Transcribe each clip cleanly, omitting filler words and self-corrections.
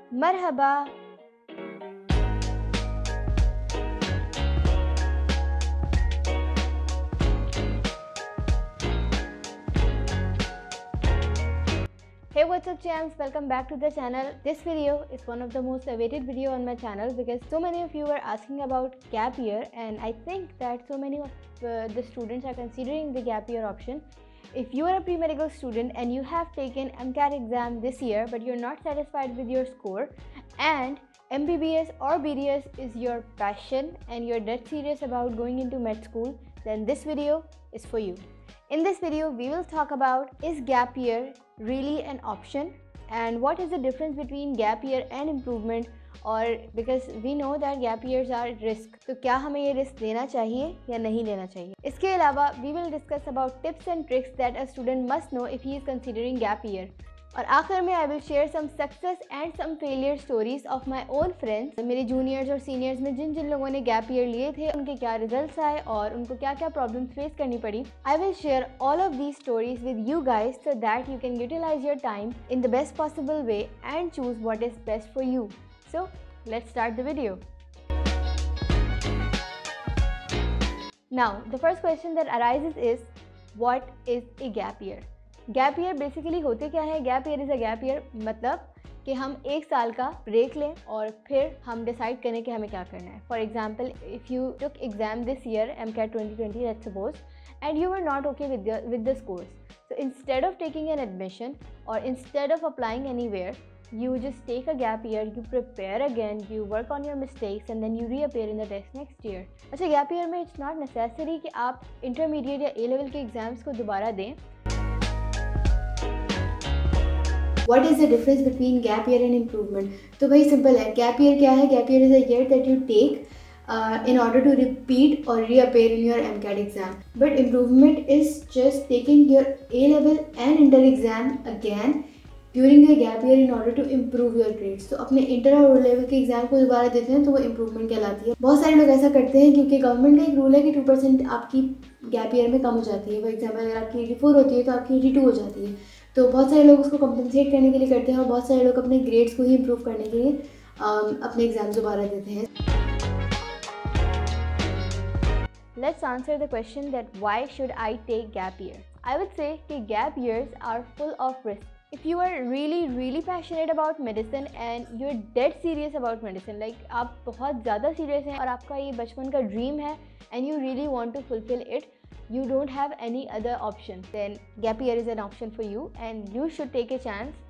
Marhaba. Hey, what's up champs, welcome back to the channel. This video is one of the most awaited video on my channel because so many of you were asking about gap year, and I think that so many of the students are considering the gap year option. If you are a pre-medical student and you have taken MCAT exam this year but you're not satisfied with your score, and MBBS or BDS is your passion and you're dead serious about going into med school, then this video is for you. In this video, we will talk about, is gap year really an option, and what is the difference between gap year and improvement, और because we know that gap years are risk, तो क्या हमें ये risk लेना चाहिए या नहीं लेना चाहिए। इसके अलावा we will discuss about tips and tricks that a student must know if he is considering gap year, और आखिर में I will share some success and some failure stories of my own friends, मेरे juniors और seniors में जिन जिन लोगों ने gap year लिए थे उनके क्या results आए और उनको क्या क्या problems face करनी पड़ी। I will share all of these stories with you guys so that you can utilize your time in the best possible way and choose what is best for you. So let's start the video. Now the first question that arises is, what is a gap year? Gap year basically होते क्या है? Gap year is a gap year मतलब कि हम एक साल का break लें और फिर हम डिसाइड करें कि हमें क्या करना है। For example, if you took exam this year MCAT 2020 let's suppose, and you were not okay with the scores, so instead of taking an admission or instead of applying anywhere, you just take a gap year, you prepare again, you work on your mistakes and then you reappear in the test next year. अच्छा, gap year में it's not necessary कि आप intermediate या A level के exams को दोबारा दें। What is the difference between gap year and improvement? तो भाई सिंपल है, gap year क्या है? Gap year is a year that you take in order to repeat or reappear in your MCAT exam. But improvement is just taking your A level and inter exam again during your gap year in order to improve your grades. तो अपने inter और O level के exam को दोबारा देते हैं तो वो इम्प्रूवमेंट कहलाती है। बहुत सारे लोग ऐसा करते हैं क्योंकि गवर्नमेंट का एक रूल है कि 2% आपकी गैप ईयर में कम हो जाती है। फॉर एग्जाम्पल, अगर आपकी 84 होती है तो आपकी 82 हो जाती है। तो बहुत सारे लोग उसको कंपनसेट करने के लिए करते हैं और बहुत सारे लोग अपने ग्रेड्स को ही इम्प्रूव करने के लिए अपने एग्जाम दोबारा देते हैं। Let's answer the question that why should I take gap year? I would say कि gap years are full of risk. If you are really passionate about medicine and you're dead serious about medicine, like आप बहुत ज़्यादा serious हैं और आपका ये बचपन का dream है and you really want to fulfill it, you don't have any other option, then gap year is an option for you and you should take a chance.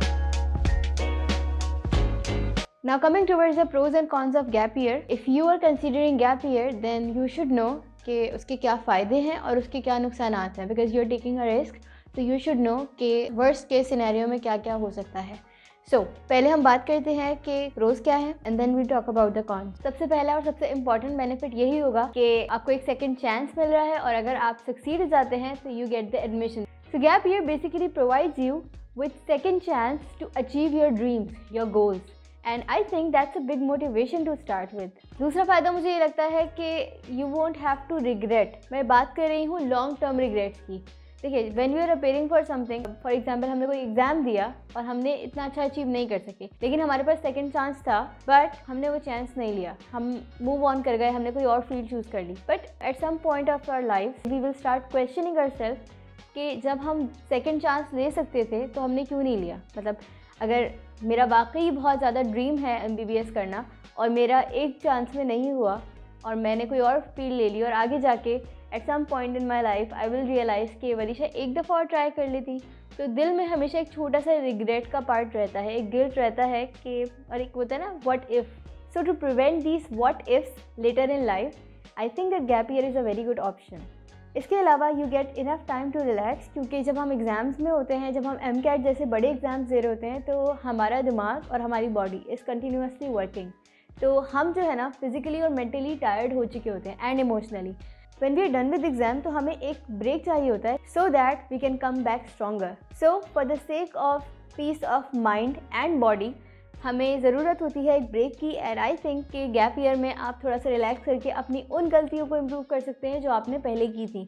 Now coming towards the pros and cons of gap year, if you are considering gap year then you should know कि उसके क्या फ़ायदे हैं और उसके क्या नुकसान हैं, because you are taking a risk, so you should know कि worst case scenario में क्या क्या हो सकता है। So, पहले हम बात करते हैं कि प्रोज क्या है and then we talk about the cons. सबसे पहला और सबसे इम्पॉर्टेंट बेनिफिट यही होगा कि आपको एक सेकंड चांस मिल रहा है और अगर आप सक्सीड हो जाते हैं तो you get the admission. So gap year basically provides you with second chance to achieve your dreams, your goals, and I think that's a big motivation to start with. दूसरा फ़ायदा मुझे ये लगता है कि you won't have to regret. मैं बात कर रही हूँ लॉन्ग टर्म रिग्रेट्स की। देखिए, when we are appearing for something, for example हमने कोई एग्ज़ाम दिया और हमने इतना अच्छा अचीव नहीं कर सके, लेकिन हमारे पास सेकंड चांस था बट हमने वो चांस नहीं लिया, हम मूव ऑन कर गए, हमने कोई और फील्ड चूज़ कर ली। But at some point of our life we will start questioning ourselves कि जब हम सेकंड चांस ले सकते थे तो हमने क्यों नहीं लिया। मतलब अगर मेरा वाकई बहुत ज़्यादा ड्रीम है MBBS करना और मेरा एक चांस में नहीं हुआ और मैंने कोई और फील्ड ले ली और आगे जाके at some point in my life I will realise कि वरीशा एक दफ़ा और ट्राई कर लेती, तो दिल में हमेशा एक छोटा सा रिग्रेट का पार्ट रहता है, एक गिल्ट रहता है कि, और एक होता है ना what if. So to prevent this what ifs later in life, I think that gap year is a very good option. इसके अलावा you get enough time to relax, क्योंकि जब हम एग्ज़ाम्स में होते हैं, जब हम MCAT जैसे बड़े एग्ज़ाम्स दे रहे होते हैं, तो हमारा दिमाग और हमारी बॉडी इज़ कंटिन्यूसली वर्किंग, तो हम जो है ना फिज़िकली और मेंटली टायर्ड हो चुके होते हैं and emotionally. When we are done with exam, तो हमें एक ब्रेक चाहिए होता है so that we can come back stronger. So for the sake of peace of mind and body, हमें ज़रूरत होती है एक ब्रेक की, एंड आई थिंक कि गैप ईयर में आप थोड़ा सा रिलैक्स करके अपनी उन गलतियों को इम्प्रूव कर सकते हैं जो आपने पहले की थी।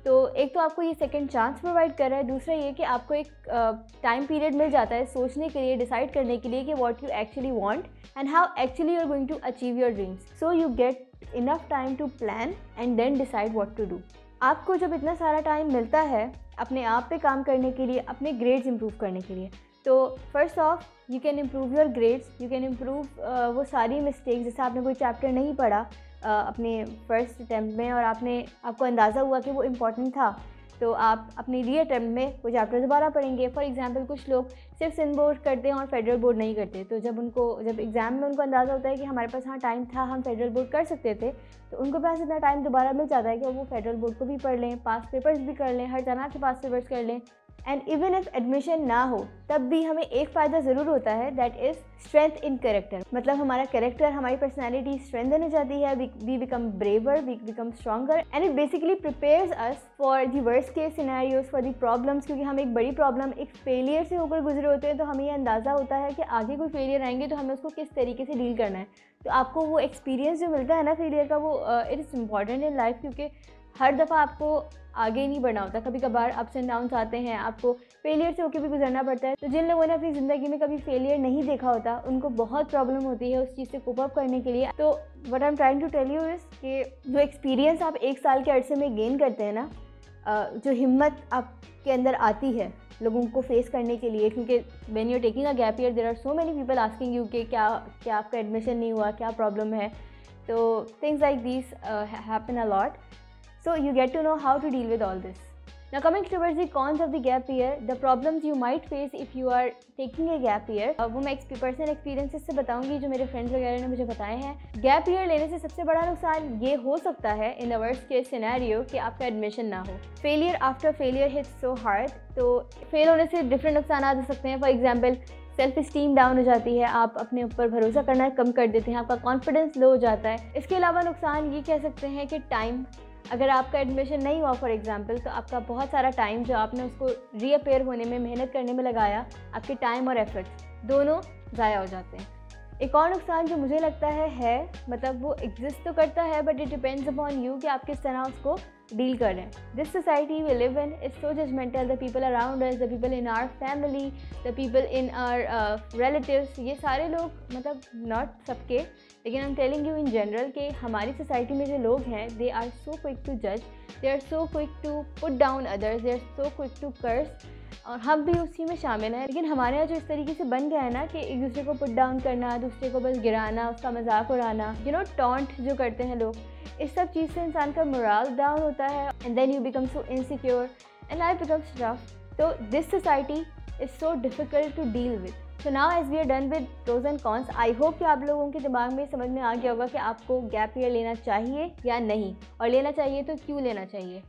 तो एक तो आपको ये सेकंड चांस प्रोवाइड कर रहा है, दूसरा ये कि आपको एक टाइम पीरियड मिल जाता है सोचने के लिए, डिसाइड करने के लिए कि what you actually want and how actually you are going to achieve your dreams. So you get enough time to plan and then decide what to do. आपको जब इतना सारा टाइम मिलता है अपने आप पे काम करने के लिए, अपने ग्रेड्स इंप्रूव करने के लिए, तो first of you can improve your grades, you can improve वो सारी मिस्टेक्स, जैसे आपने कोई चैप्टर नहीं पढ़ा अपने फर्स्ट अटैम्प्ट में और आपको अंदाज़ा हुआ कि वो इम्पॉर्टेंट था, तो आप अपनी री अटैम्प्ट में वो चैप्टर दोबारा पढ़ेंगे। फॉर एग्जांपल कुछ लोग सिर्फ सिंध बोर्ड करते हैं और फेडरल बोर्ड नहीं करते, तो जब एग्ज़ाम में उनको अंदाज़ा होता है कि हमारे पास हाँ टाइम था, हम फेडरल बोर्ड कर सकते थे, तो उनको पास इतना टाइम दोबारा मिल जाता है कि वो फेडरल बोर्ड को भी पढ़ लें, पास पेपर्स भी कर लें, हर तरह के पास पेपर्स कर लें। एंड इवन इफ एडमिशन ना हो तब भी हमें एक फ़ायदा ज़रूर होता है, that is strength in character. मतलब हमारा कैरेक्टर, हमारी पर्सनैलिटी स्ट्रेंथन हो जाती है, we become braver, we become stronger and it basically prepares us for the worst case scenarios, for the problems. क्योंकि हम एक बड़ी प्रॉब्लम, एक फेलियर से होकर गुजरे होते हैं, तो हमें ये अंदाज़ा होता है कि आगे कोई फेलियर आएंगे तो हमें उसको किस तरीके से डील करना है। तो आपको वो एक्सपीरियंस जो मिलता है ना फेलियर का, वो it is important in life, क्योंकि हर दफ़ा आपको आगे नहीं बढ़ना होता, कभी कभार अप्स एंड डाउन्स आते हैं, आपको फेलियर से होकर भी गुजरना पड़ता है। तो जिन लोगों ने अपनी ज़िंदगी में कभी फेलियर नहीं देखा होता, उनको बहुत प्रॉब्लम होती है उस चीज़ से कोप अप करने के लिए। तो what I am trying to tell you is कि जो एक्सपीरियंस आप एक साल के अरसे में गेन करते हैं ना, जो हिम्मत आपके अंदर आती है लोगों को फेस करने के लिए, क्योंकि when you are taking a gap year there are so many people asking you कि क्या आपका एडमिशन नहीं हुआ, क्या प्रॉब्लम है। तो things like this happen a lot, so you get to know how to deal with all this. Now coming towards the cons of the gap year, the problems you might face if you are taking a gap year, वो मैं personal experiences से बताऊंगी जो मेरे friends वगैरह ने मुझे बताए हैं। गैप ईयर लेने से सबसे बड़ा नुकसान ये हो सकता है in the worst case scenario कि आपका एडमिशन ना हो। Failure after failure hits so hard, तो फेल होने से डिफरेंट नुकसान आ सकते हैं। For example self esteem down हो जाती है, आप अपने ऊपर भरोसा करना कम कर देते हैं, आपका कॉन्फिडेंस लो हो जाता है। इसके अलावा नुकसान ये कह सकते हैं कि टाइम, अगर आपका एडमिशन नहीं हुआ फॉर एग्जांपल, तो आपका बहुत सारा टाइम जो आपने उसको रीअपेयर होने में, मेहनत करने में लगाया, आपके टाइम और एफर्ट्स दोनों ज़ाया हो जाते हैं। एक और नुकसान जो मुझे लगता है मतलब वो एग्जिस्ट तो करता है, but it depends upon you कि आप किस तरह उसको डील कर रहे हैं। This society we live in is so judgemental, the people around us, the people in our family, the people in our relatives, ये सारे लोग, मतलब नॉट सबके, लेकिन I am telling you in general कि हमारी सोसाइटी में जो लोग हैं, they are so quick to जज, they are so quick to put down others, they are so quick to curse, और हम भी उसी में शामिल हैं। लेकिन हमारे यहाँ जो इस तरीके से बन गया है ना कि एक दूसरे को पुट डाउन करना, दूसरे को बस गिराना, उसका मजाक उड़ाना, यू नो टॉन्ट जो करते हैं लोग, इस सब चीज़ से इंसान का मोरल डाउन होता है and then you become so insecure and life becomes tough. तो this society is so difficult to deal with. So now as we are done with pros and cons, I hope कि आप लोगों के दिमाग में समझ में आ गया होगा कि आपको गैप ईयर लेना चाहिए या नहीं, और लेना चाहिए तो क्यों लेना चाहिए।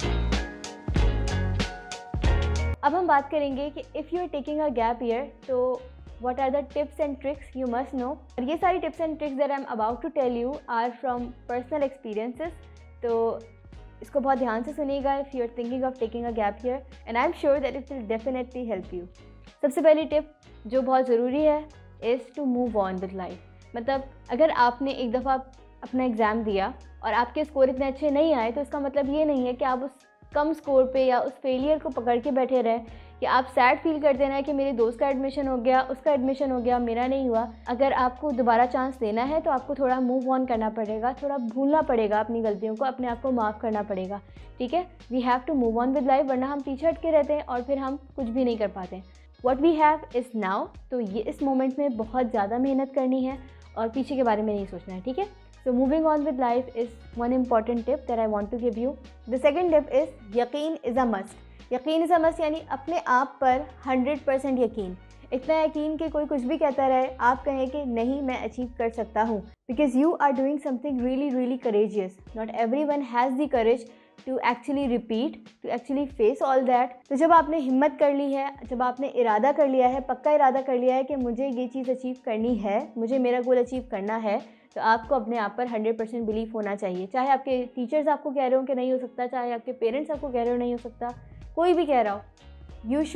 अब हम बात करेंगे कि if you are taking a gap year, तो what are the tips and tricks you must know। और ये सारी tips and tricks that I'm about to tell you are from personal experiences, तो इसको बहुत ध्यान से सुनिएगा if you are thinking of taking a gap year and I'm sure that it will definitely help you। सबसे पहली tip जो बहुत ज़रूरी है is to move on with life। मतलब अगर आपने एक दफ़ा अपना एग्ज़ाम दिया और आपके स्कोर इतने अच्छे नहीं आए, तो इसका मतलब ये नहीं है कि आप उस कम स्कोर पे या उस फेलियर को पकड़ के बैठे रहें, कि आप सैड फील करते रहें कि मेरे दोस्त का एडमिशन हो गया, उसका एडमिशन हो गया, मेरा नहीं हुआ। अगर आपको दोबारा चांस देना है तो आपको थोड़ा मूव ऑन करना पड़ेगा, थोड़ा भूलना पड़ेगा अपनी गलतियों को, अपने आप को माफ़ करना पड़ेगा, ठीक है। We have to move on with life, वरना हम पीछे हटके रहते हैं और फिर हम कुछ भी नहीं कर पाते। What we have is now, तो ये इस मोमेंट में बहुत ज़्यादा मेहनत करनी है और पीछे के बारे में नहीं सोचना है, ठीक है। So moving on with life is one important tip that I want to give you. The second tip is यकीन is a must। यकीन is a must यानी अपने आप पर 100% यकीन। इतना यकीन कि कोई कुछ भी कहता रहे, आप कहें कि नहीं मैं अचीव कर सकता हूँ, because you are doing something really really courageous। Not everyone has the courage to actually repeat, to actually face all that। तो जब आपने हिम्मत कर ली है, जब आपने इरादा कर लिया है, पक्का इरादा कर लिया है कि मुझे ये चीज़ अचीव करनी है, मुझे मेरा गोल अचीव करना है, तो आपको अपने आप पर 100% बिलीव होना चाहिए। चाहे आपके टीचर्स आपको कह रहे हो कि नहीं हो सकता, चाहे आपके पेरेंट्स आपको कह रहे हो नहीं हो सकता, कोई भी कह रहा हो, यू शुड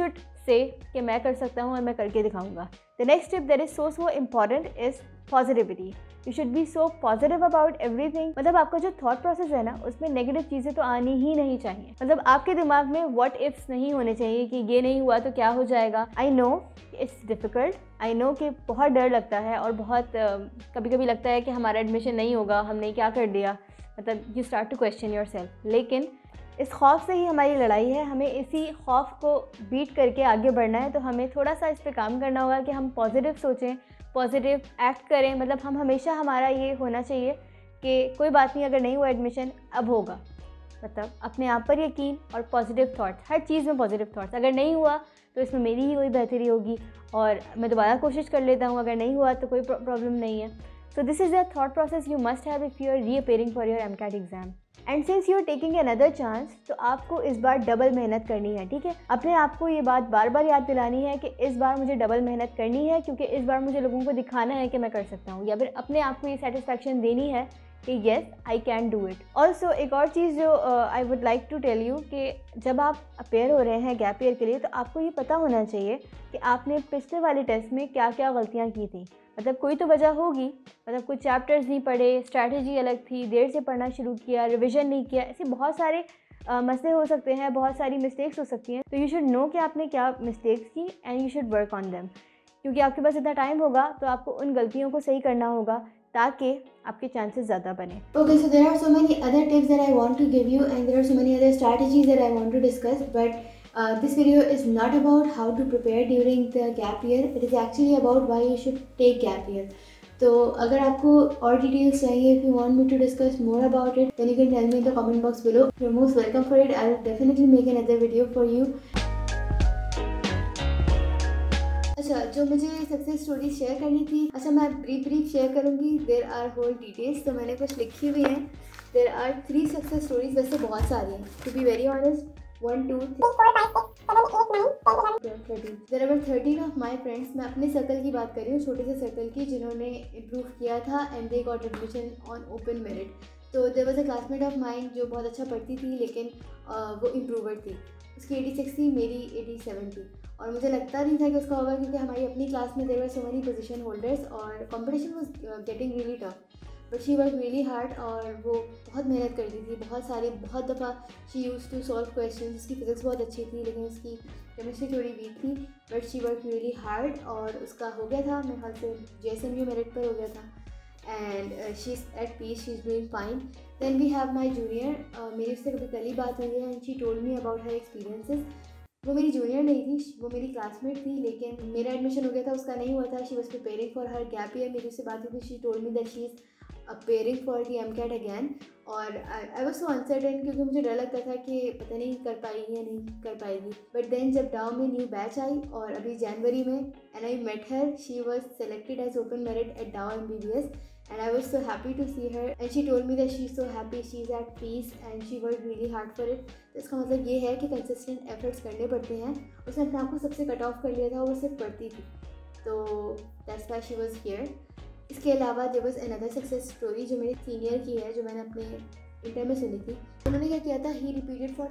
से कि मैं कर सकता हूँ और मैं करके दिखाऊंगा। The next tip that is so important is positivity. You should be so positive about everything. मतलब आपका जो थॉट प्रोसेस है ना, उसमें नेगेटिव चीज़ें तो आनी ही नहीं चाहिए। मतलब आपके दिमाग में व्हाट इफ्स नहीं होने चाहिए कि ये नहीं हुआ तो क्या हो जाएगा। I know it's difficult, I know कि बहुत डर लगता है और बहुत कभी कभी लगता है कि हमारा एडमिशन नहीं होगा, हमने क्या कर दिया, मतलब you start to question yourself. लेकिन इस खौफ से ही हमारी लड़ाई है, हमें इसी खौफ को बीट करके आगे बढ़ना है। तो हमें थोड़ा सा इस पर काम करना होगा कि हम पॉजिटिव सोचें, पॉजिटिव एक्ट करें। मतलब हम हमेशा, हमारा ये होना चाहिए कि कोई बात नहीं, अगर नहीं हुआ एडमिशन अब होगा। मतलब अपने आप पर यकीन और पॉजिटिव थॉट्स, हर चीज़ में पॉजिटिव थॉट्स। अगर नहीं हुआ तो इसमें मेरी ही कोई बेहतरी होगी और मैं दोबारा कोशिश कर लेता हूँ, अगर नहीं हुआ तो कोई प्रॉब्लम नहीं है। So this is the thought process you must have if you are reappearing for your MCAT exam. And since you are taking another chance, तो आपको इस बार डबल मेहनत करनी है, ठीक है। अपने आप को ये बात बार बार याद दिलानी है कि इस बार मुझे डबल मेहनत करनी है, क्योंकि इस बार मुझे लोगों को दिखाना है कि मैं कर सकता हूँ, या फिर अपने आप को ये सेटिस्फैक्शन देनी है कि yes I can do it. Also एक और चीज़ जो I would like to tell you कि जब आप अपेयर हो रहे हैं गैप ईयर के लिए, तो आपको ये पता होना चाहिए कि आपने पिछले वाले टेस्ट में क्या क्या गलतियाँ की थी। मतलब कोई तो वजह होगी, मतलब कुछ चैप्टर्स नहीं पढ़े, स्ट्रैटेजी अलग थी, देर से पढ़ना शुरू किया, रिविज़न नहीं किया, ऐसे बहुत सारे मसले हो सकते हैं, बहुत सारी मिस्टेक्स हो सकती हैं। तो यू शुड नो कि आपने क्या मिस्टेक्स की and you should work on them. क्योंकि आपके पास इतना टाइम होगा तो आपको उन गलतियों को सही करना होगा ताकि आपके चांसेस ज़्यादा बने। Okay, so there are so many other tips that I want to give you, and there are so many other strategies that I want to discuss, but this video is not about how to prepare during the gap year. It is actually about why you should take gap year. तो अगर आपको और details चाहिए, if you want me to discuss more about it, then you can tell me in the comment box below. You're most welcome for it. I will definitely make another video for you. अच्छा, जो मुझे success story share करनी थी, अच्छा मैं brief share करूँगी। There are whole details, तो मैंने कुछ लिखी हुई हैं। देर आर 3 सक्सेस स्टोरीज, वैसे बहुत सारी हैं, to be very honest. 1 2 3 4 5 6 7 8 9 10 there are 13 of my friends. मैं अपने सर्कल की बात कर रही हूँ, छोटे से सर्कल की, जिन्होंने इम्प्रूव किया था and they got admission on open merit. तो there was a classmate of mine जो बहुत अच्छा पढ़ती थी, लेकिन वो इम्प्रूवर थी। उसकी 86 थी, मेरी 87 थी, और मुझे लगता नहीं था कि उसका होगा, क्योंकि हमारी अपनी क्लास में there were so many position holders और competition was getting really tough. But she work really hard, और वो बहुत मेहनत करती थी, बहुत दफ़ा she used to solve question. उसकी फिजिक्स बहुत अच्छी थी, लेकिन उसकी केमिस्ट्री थोड़ी वीक थी, but she work really hard, और उसका हो गया था, मेरे ख्याल से JSMU मेरिट पर हो गया था। And she is at peace, she is doing fine. Then we have my junior, मेरी उससे कभी कल ही बात हुई है, and she told me about her experiences. वो मेरी जूनियर नहीं थी, वो मेरी क्लासमेट थी, लेकिन मेरा एडमिशन हो गया था, उसका नहीं हुआ था। She was preparing for her gap year. मेरी उससे बात हुई थी, she told me that she is appearing for the MCAT again. और आई वॉज सो अनसर्टेन, क्योंकि मुझे डर लगता था कि पता नहीं कर पाएगी या नहीं कर पाएगी। बट देन जब डाउ में न्यू बैच आई, और अभी जनवरी में, and I met her, she was selected as open merit at Dow MBBS, and I was so happy to see her, and she told me that she's so happy, she's at peace, and she worked really hard for it. तो इसका मतलब ये है कि consistent efforts करने पड़ते हैं। उसने अपने आप को सबसे कट ऑफ कर लिया था, वो सिर्फ पढ़ती थी, तो that's why she was here. इसके अलावा there was another success story जो मेरे सीनियर की है, जो मैंने अपने इंटर में सुनी थी। उन्होंने क्या किया था, he repeated for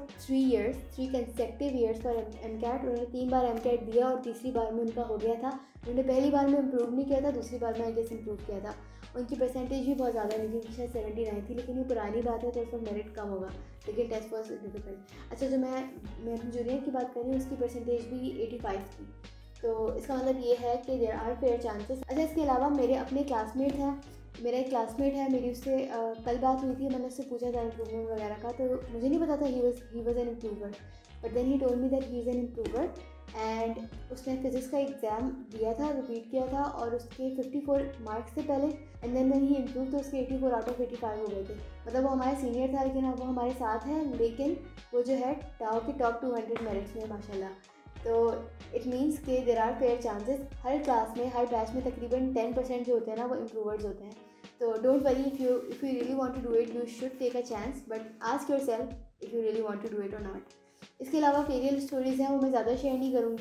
3 consecutive years for MCAT। उन्होंने 3 बार MCAT दिया और तीसरी बार में उनका हो गया था। उन्होंने पहली बार में इम्प्रूव नहीं किया था, दूसरी बार में आई गेस इम्प्रूव किया था। उनकी परसेंटेज भी बहुत ज़्यादा नहीं थी, शायद 79 थी, लेकिन ये पुरानी बात है तो उसमें मेरिट कम होगा, लेकिन टेस्ट वॉज डिफिकल्ट। अच्छा, जो मैं अपनी जूनियर की बात कर रही हूँ, उसकी परसेंटेज भी 85 थी, तो इसका मतलब ये है कि देयर आर फेयर चांसेस। अच्छा, इसके अलावा मेरे अपने क्लासमेट हैं, मेरा एक क्लासमेट है, मेरी उससे कल बात हुई थी, मैंने उससे पूछा था इम्प्रूवमेंट वगैरह का, तो मुझे नहीं पता था he was an improver, but then he told me that he is an improver. And उसने फिजिक्स का एग्ज़ाम दिया था, रिपीट किया था, और उसके 54 मार्क्स थे पहले, एंड देन ही इम्प्रूव, तो उसके 84 आउट ऑफ 85 हो गए थे। मतलब वो हमारे सीनियर था, लेकिन अब वो हमारे साथ है, लेकिन वो जो है टाओ के टॉप 200 मेरिट्स में माशाल्लाह। तो इट मीन्स कि देयर आर फेयर चांसेस। हर क्लास में, हर बैच में तकरीबन 10% जो होते हैं ना, वो इम्प्रूवर्स होते हैं। तो don't worry, if you really want to do it, you should take a chance, but ask yourself if you really want to do it और नॉट। इसके अलावा फेरियल स्टोरीज़ हैं, वो मैं ज़्यादा शेयर नहीं करूँगी,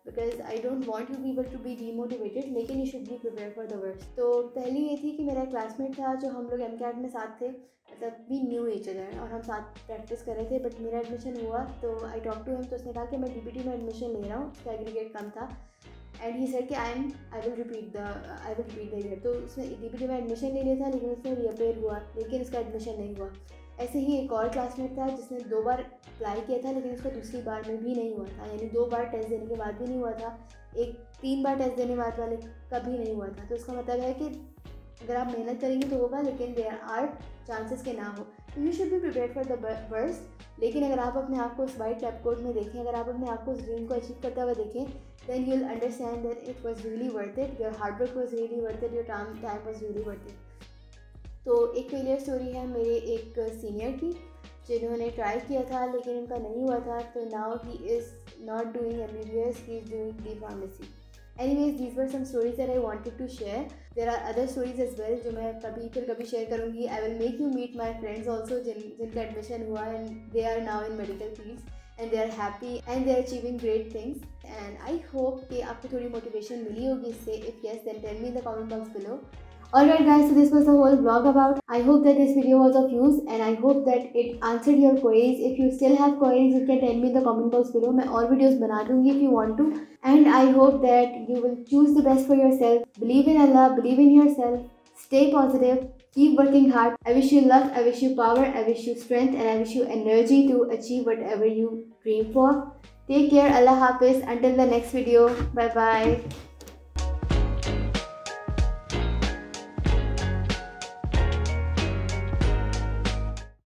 because I don't want you people to be demotivated, लेकिन you should be prepare for the worst. तो पहली ये थी कि मेरा क्लासमेट था जो हम लोग MCAT में साथ थे, मतलब वी न्यू ईच अदर और हम साथ प्रैक्टिस कर रहे थे। बट मेरा एडमिशन हुआ तो आई टॉक टू हिम, तो उसने कहा कि मैं DPT में एडमिशन ले रहा हूँ, उसका एग्रीगेट कम था एंड ही सेड कि I will repeat the year. तो उसने DPT में एडमिशन ले लिया था, लेकिन उसने रीअपेयर हुआ, लेकिन उसका एडमिशन नहीं हुआ। ऐसे ही एक और क्लासमेट था जिसने 2 बार अप्लाई किया था, लेकिन उसका दूसरी बार में भी नहीं हुआ था, यानी 2 बार टेस्ट देने के बाद भी नहीं हुआ था, 3 बार टेस्ट देने बाद वाले कभी नहीं हुआ था। तो इसका मतलब है कि अगर आप मेहनत करेंगे तो होगा, लेकिन देयर आर चांसेस के ना हो। तो you should be prepare for the worst. लेकिन अगर आप अपने आप को उस वाइट लैब कोट में देखें, अगर आप अपने आप को उस ड्रीम को अचीव करते हुए देखें, then you will understand that it was really worth it, your hard work was really worth it, your time was really worth it. तो एक फेलियर स्टोरी है मेरे एक सीनियर की, जिन्होंने ट्राई किया था लेकिन उनका नहीं हुआ था। तो now he is not doing MBBS, he is doing D pharmacy. Anyways, these were some stories that I wanted to share. There are other stories as well जो मैं कभी शेयर करूँगी. I will make you meet my friends also जिनका admission हुआ and they are now in medical fields and they are happy and they are achieving great things. And I hope कि आपको थोड़ी motivation मिली होगी इससे. If yes, then tell me in the comment box below. Alright guys, so this was the whole vlog about. I hope that this video was of use and I hope that it answered your queries. If you still have queries, you can tell me in the comment box below. मैं और videos बना दूँगी if you want to. And I hope that you will choose the best for yourself. Believe in Allah, believe in yourself. Stay positive. Keep working hard. I wish you luck, I wish you power, I wish you strength, and I wish you energy to achieve whatever you dream for. Take care. Allah Hafiz. Until the next video. Bye bye.